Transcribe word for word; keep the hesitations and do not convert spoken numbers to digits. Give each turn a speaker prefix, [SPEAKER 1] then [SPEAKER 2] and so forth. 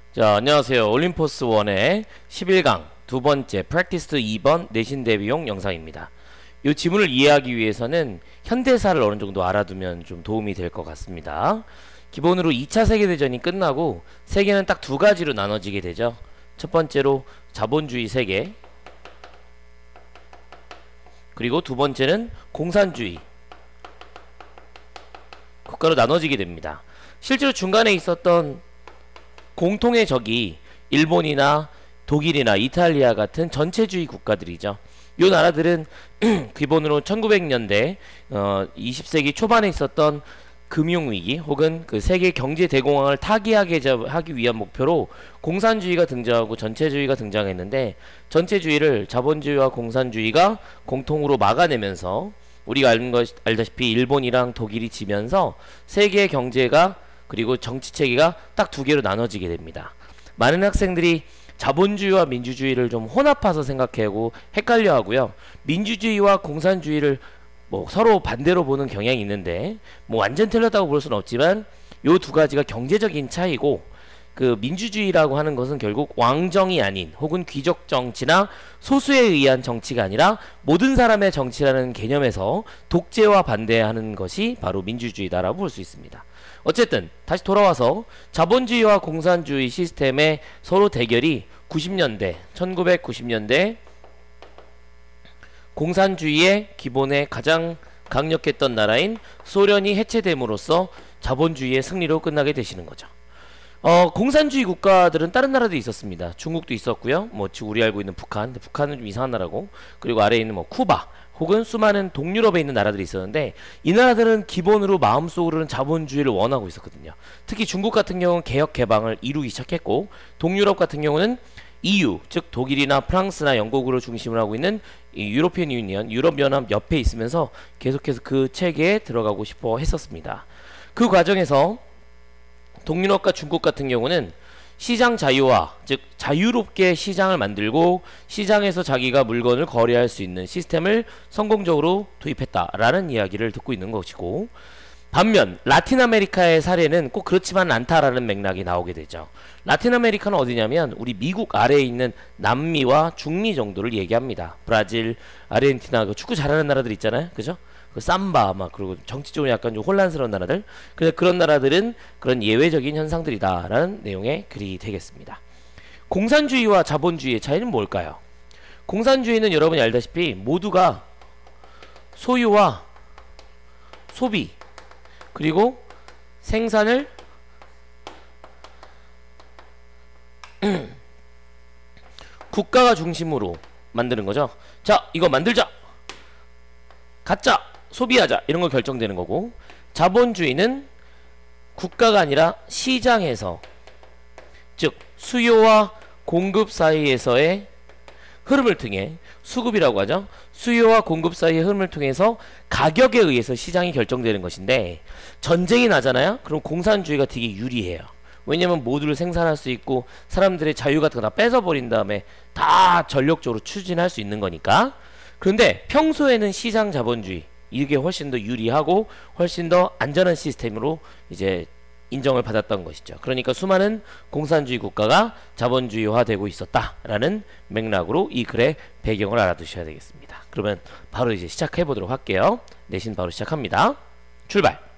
[SPEAKER 1] 자, 안녕하세요. 올림포스 원의 십일 강 두 번째 프랙티스 이 번 내신 대비용 영상입니다. 이 지문을 이해하기 위해서는 현대사를 어느 정도 알아두면 좀 도움이 될 것 같습니다. 기본으로 이 차 세계대전이 끝나고 세계는 딱 두 가지로 나눠지게 되죠. 첫 번째로 자본주의 세계, 그리고 두 번째는 공산주의 국가로 나눠지게 됩니다. 실제로 중간에 있었던 공통의 적이 일본이나 독일이나 이탈리아 같은 전체주의 국가들이죠. 이 나라들은 기본으로 천구백 년대 어, 이십 세기 초반에 있었던 금융위기 혹은 그 세계 경제 대공황을 타개하게 하기 위한 목표로 공산주의가 등장하고 전체주의가 등장했는데, 전체주의를 자본주의와 공산주의가 공통으로 막아내면서 우리가 알는 것, 알다시피 일본이랑 독일이 지면서 세계 경제가 그리고 정치 체계가 딱 두 개로 나눠지게 됩니다. 많은 학생들이 자본주의와 민주주의를 좀 혼합해서 생각하고 헷갈려 하고요. 민주주의와 공산주의를 뭐 서로 반대로 보는 경향이 있는데, 뭐 완전 틀렸다고 볼 수는 없지만 요 두 가지가 경제적인 차이고, 그 민주주의라고 하는 것은 결국 왕정이 아닌 혹은 귀족 정치나 소수에 의한 정치가 아니라 모든 사람의 정치라는 개념에서 독재와 반대하는 것이 바로 민주주의다라고 볼 수 있습니다. 어쨌든 다시 돌아와서 자본주의와 공산주의 시스템의 서로 대결이 구십 년대, 천구백구십 년대 공산주의의 기본에 가장 강력했던 나라인 소련이 해체됨으로써 자본주의의 승리로 끝나게 되시는 거죠. 어, 공산주의 국가들은 다른 나라도 있었습니다. 중국도 있었고요. 뭐 지금 우리 알고 있는 북한, 북한은 좀 이상한 나라고, 그리고 아래에 있는 뭐 쿠바 혹은 수많은 동유럽에 있는 나라들이 있었는데, 이 나라들은 기본으로 마음속으로는 자본주의를 원하고 있었거든요. 특히 중국 같은 경우는 개혁 개방을 이루기 시작했고, 동유럽 같은 경우는 이유, 즉 독일이나 프랑스나 영국으로 중심을 하고 있는 이 유로피언 유니언, 유럽연합 옆에 있으면서 계속해서 그 체계에 들어가고 싶어 했었습니다. 그 과정에서 동유럽과 중국 같은 경우는 시장 자유화, 즉 자유롭게 시장을 만들고 시장에서 자기가 물건을 거래할 수 있는 시스템을 성공적으로 도입했다라는 이야기를 듣고 있는 것이고, 반면 라틴 아메리카의 사례는 꼭 그렇지만 않다라는 맥락이 나오게 되죠. 라틴 아메리카는 어디냐면 우리 미국 아래에 있는 남미와 중미 정도를 얘기합니다. 브라질, 아르헨티나, 그 축구 잘하는 나라들 있잖아요, 그죠? 그 삼바 막, 그리고 정치적으로 약간 좀 혼란스러운 나라들, 그래서 그런 나라들은 그런 예외적인 현상들이다라는 내용의 글이 되겠습니다. 공산주의와 자본주의의 차이는 뭘까요? 공산주의는 여러분이 알다시피 모두가 소유와 소비 그리고 생산을 국가가 중심으로 만드는 거죠. 자, 이거 만들자, 갖자, 소비하자, 이런 거 결정되는 거고, 자본주의는 국가가 아니라 시장에서, 즉 수요와 공급 사이에서의 흐름을 통해, 수급이라고 하죠. 수요와 공급 사이의 흐름을 통해서 가격에 의해서 시장이 결정되는 것인데, 전쟁이 나잖아요. 그럼 공산주의가 되게 유리해요. 왜냐면 모두를 생산할 수 있고 사람들의 자유 같은 거 다 뺏어버린 다음에 다 전력적으로 추진할 수 있는 거니까. 그런데 평소에는 시장 자본주의, 이게 훨씬 더 유리하고 훨씬 더 안전한 시스템으로 이제 인정을 받았던 것이죠. 그러니까 수많은 공산주의 국가가 자본주의화되고 있었다라는 맥락으로 이 글의 배경을 알아두셔야 되겠습니다. 그러면 바로 이제 시작해 보도록 할게요. 내신 바로 시작합니다. 출발!